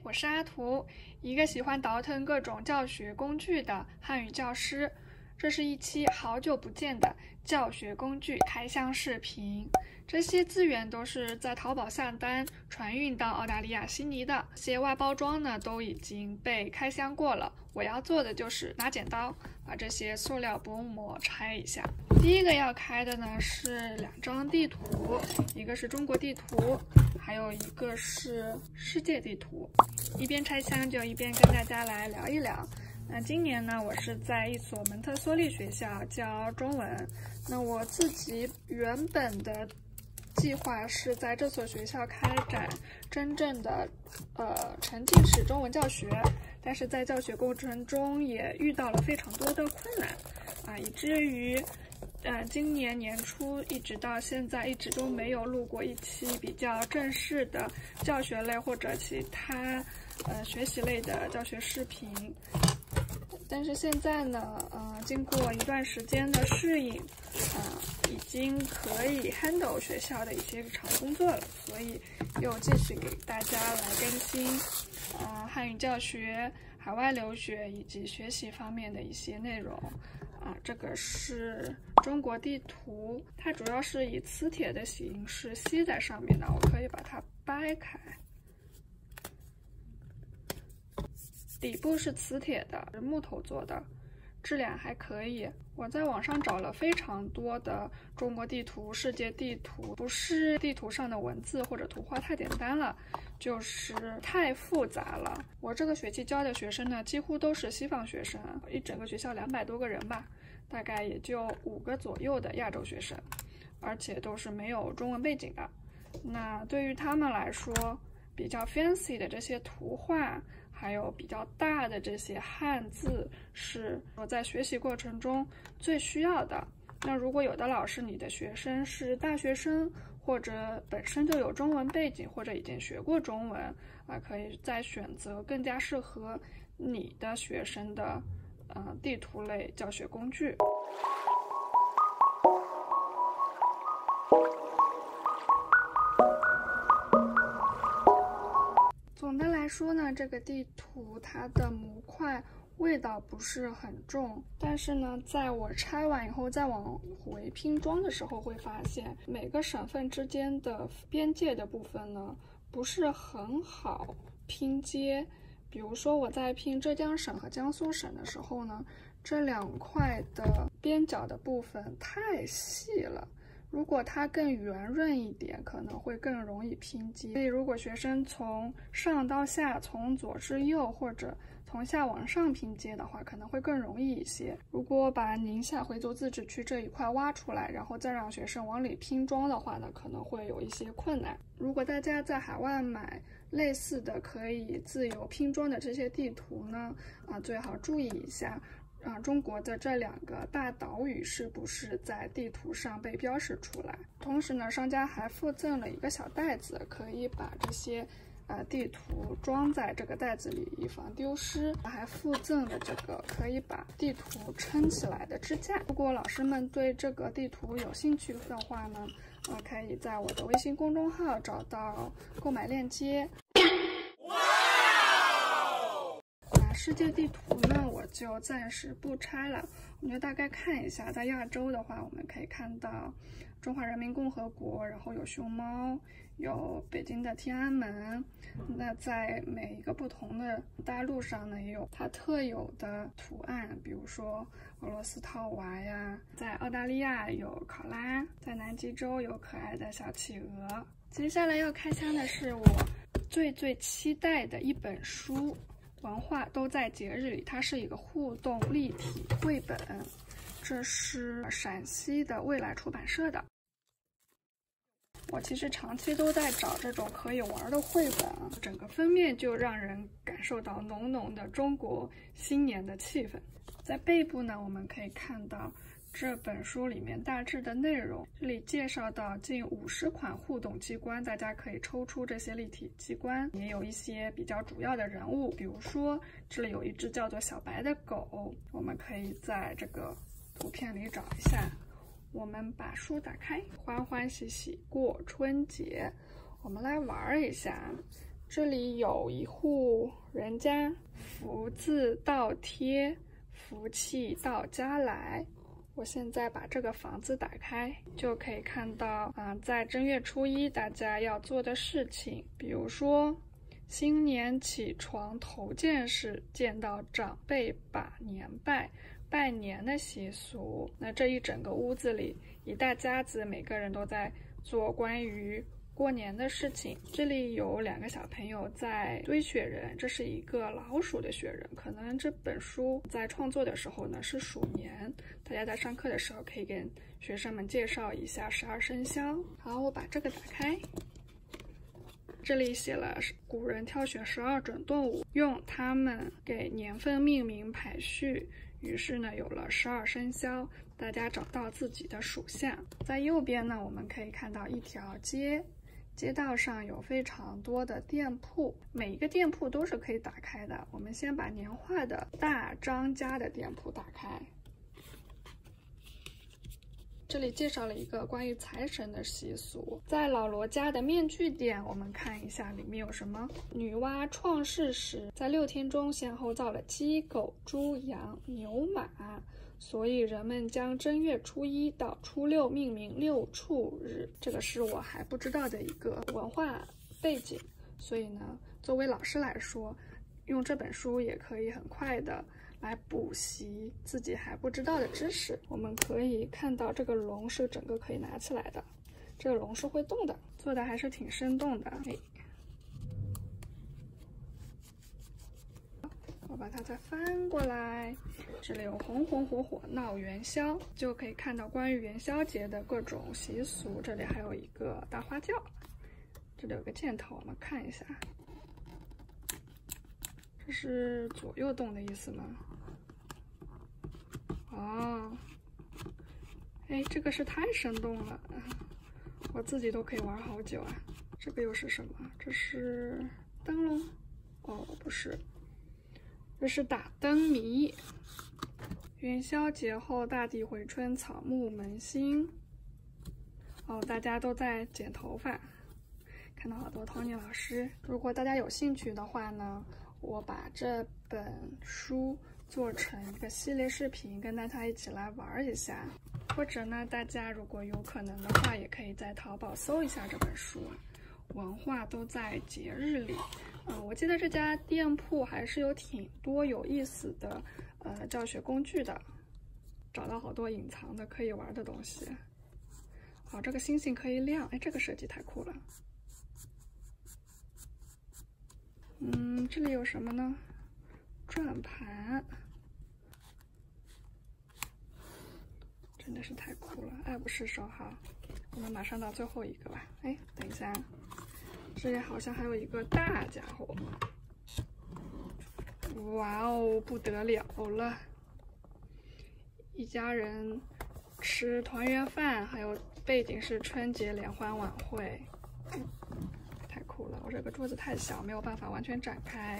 我是阿图，一个喜欢倒腾各种教学工具的汉语教师。这是一期好久不见的教学工具开箱视频。这些资源都是在淘宝下单传运到澳大利亚悉尼的，这些外包装呢都已经被开箱过了。我要做的就是拿剪刀把这些塑料薄膜拆一下。第一个要开的呢是2张地图，一个是中国地图，还有一个是世界地图。一边拆箱就一边跟大家来聊一聊。那今年呢，我是在一所蒙特梭利学校教中文。那我自己原本的计划是在这所学校开展真正的沉浸式中文教学，但是在教学过程中也遇到了非常多的困难以至于今年年初一直到现在一直都没有录过一期比较正式的教学类或者其他学习类的教学视频。但是现在呢，经过一段时间的适应，已经可以 handle 学校的一些日常工作了，所以又继续给大家来更新汉语教学、海外留学以及学习方面的一些内容。这个是中国地图，它主要是以磁铁的形式吸在上面的，我可以把它掰开。底部是磁铁的，是木头做的，质量还可以。我在网上找了非常多的中国地图、世界地图，不是地图上的文字或者图画太简单了，就是太复杂了。我这个学期教的学生呢，几乎都是西方学生，一整个学校200多个人吧，大概也就5个左右的亚洲学生，而且都是没有中文背景的。那对于他们来说，比较 fancy 的这些图画，还有比较大的这些汉字，是我在学习过程中最需要的。那如果有的老师，你的学生是大学生，或者本身就有中文背景，或者已经学过中文可以再选择更加适合你的学生的地图类教学工具。总的来说呢，这个地图它的模块味道不是很重，但是呢，在我拆完以后再往回拼装的时候，会发现每个省份之间的边界的部分呢不是很好拼接。比如说我在拼浙江省和江苏省的时候呢，这2块的边角的部分太细了。如果它更圆润一点，可能会更容易拼接。所以如果学生从上到下，从左至右，或者从下往上拼接的话，可能会更容易一些。如果把宁夏回族自治区这一块挖出来，然后再让学生往里拼装的话呢，可能会有一些困难。如果大家在海外买类似的可以自由拼装的这些地图呢，最好注意一下。中国的这2个大岛屿是不是在地图上被标识出来？同时呢，商家还附赠了一个小袋子，可以把这些地图装在这个袋子里，以防丢失。还附赠了这个可以把地图撑起来的支架。如果老师们对这个地图有兴趣的话呢，可以在我的微信公众号找到购买链接。世界地图呢，我就暂时不拆了，我们就大概看一下。在亚洲的话，我们可以看到中华人民共和国，然后有熊猫，有北京的天安门。那在每一个不同的大陆上呢，也有它特有的图案，比如说俄罗斯套娃呀，在澳大利亚有考拉，在南极洲有可爱的小企鹅。接下来要开箱的是我最期待的一本书。文化都在节日里，它是一个互动立体绘本，这是陕西的未来出版社的。我其实长期都在找这种可以玩的绘本，整个封面就让人感受到浓浓的中国新年的气氛。在背部呢，我们可以看到这本书里面大致的内容，这里介绍到近50款互动机关，大家可以抽出这些立体机关，也有一些比较主要的人物，比如说这里有一只叫做小白的狗，我们可以在这个图片里找一下。我们把书打开，欢欢喜喜过春节，我们来玩一下。 这里有一户人家，福字倒贴，福气到家来。我现在把这个房子打开，就可以看到在正月初一大家要做的事情，比如说新年起床头件事，见到长辈把年拜，拜年的习俗。那这一整个屋子里，一大家子，每个人都在做关于过年的事情。这里有2个小朋友在堆雪人，这是一个老鼠的雪人，可能这本书在创作的时候呢是鼠年，大家在上课的时候可以跟学生们介绍一下12生肖。好，我把这个打开，这里写了古人挑选12种动物，用它们给年份命名排序，于是呢有了12生肖，大家找到自己的属相。在右边呢，我们可以看到一条街，街道上有非常多的店铺，每一个店铺都是可以打开的。我们先把年画的大张家的店铺打开。这里介绍了一个关于财神的习俗，在老罗家的面具店，我们看一下里面有什么。女娲创世时，在6天中先后造了鸡、狗、猪、羊、牛、马，所以人们将正月初一到初6命名6畜日。这个是我还不知道的一个文化背景，所以呢，作为老师来说，用这本书也可以很快的来补习自己还不知道的知识。我们可以看到这个龙是整个可以拿起来的，这个龙是会动的，做的还是挺生动的。我把它再翻过来，这里有红红火火闹元宵，就可以看到关于元宵节的各种习俗。这里还有一个大花轿，这里有个箭头，我们看一下，这是左右动的意思吗？哦，哎，这个是太生动了，我自己都可以玩好久啊。这个又是什么？这是灯笼？哦，不是，这是打灯谜。元宵节后，大地回春，草木萌新。哦，大家都在剪头发，看到好多 Tony 老师。如果大家有兴趣的话呢，我把这本书做成一个系列视频，跟大家一起来玩一下。或者呢，大家如果有可能的话，也可以在淘宝搜一下这本书，文化都在节日里。我记得这家店铺还是有挺多有意思的教学工具的，找到好多隐藏的可以玩的东西。好，这个星星可以亮，哎，这个设计太酷了。这里有什么呢？转盘，真的是太酷了，爱不释手。好，我们马上到最后一个吧。哎，等一下，这里好像还有一个大家伙。哇哦，不得了了！一家人吃团圆饭，还有背景是春节联欢晚会，太酷了！我这个桌子太小，没有办法完全展开。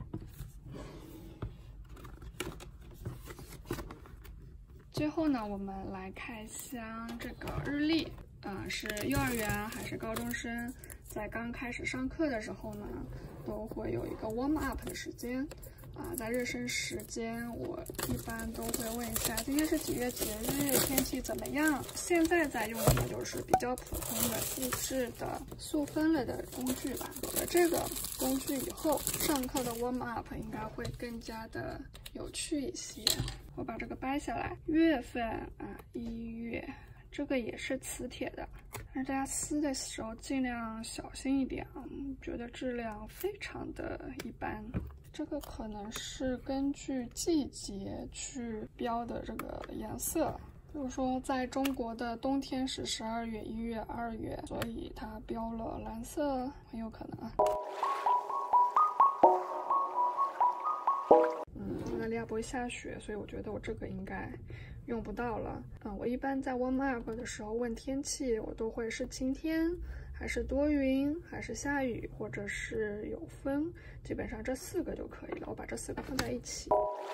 最后呢，我们来开箱这个日历，是幼儿园还是高中生在刚开始上课的时候呢，都会有一个 warm up 的时间。在热身时间，我一般都会问一下今天是几月几日，天气怎么样。现在在用的就是比较普通的复制的塑分了的工具吧。有了这个工具以后，上课的 warm up 应该会更加的有趣一些。我把这个掰下来，月份1月，这个也是磁铁的，但是大家撕的时候尽量小心一点，觉得质量非常的一般。这个可能是根据季节去标的这个颜色，比如说在中国的冬天是12月、1月、2月，所以它标了蓝色，很有可能啊。澳大利亚不会下雪，所以我觉得我这个应该用不到了。我一般在 warm up 的时候问天气，我都会是晴天，还是多云，还是下雨，或者是有风，基本上这4个就可以了。我把这4个放在一起。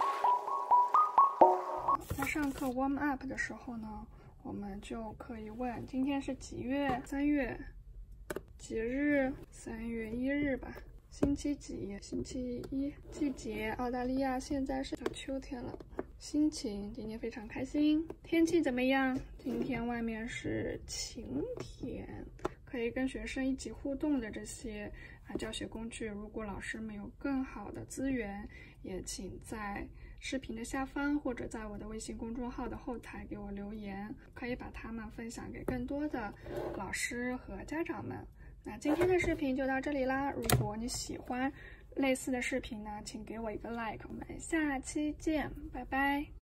在上课 warm up 的时候呢，我们就可以问今天是几月？3月，几日？3月1日吧。 星期几？星期一。季节，澳大利亚现在是秋天了。心情，今天非常开心。天气怎么样？今天外面是晴天。可以跟学生一起互动的这些教学工具，如果老师们有更好的资源，也请在视频的下方或者在我的微信公众号的后台给我留言，可以把它们分享给更多的老师和家长们。那今天的视频就到这里啦，如果你喜欢类似的视频呢，请给我一个 like， 我们下期见，拜拜。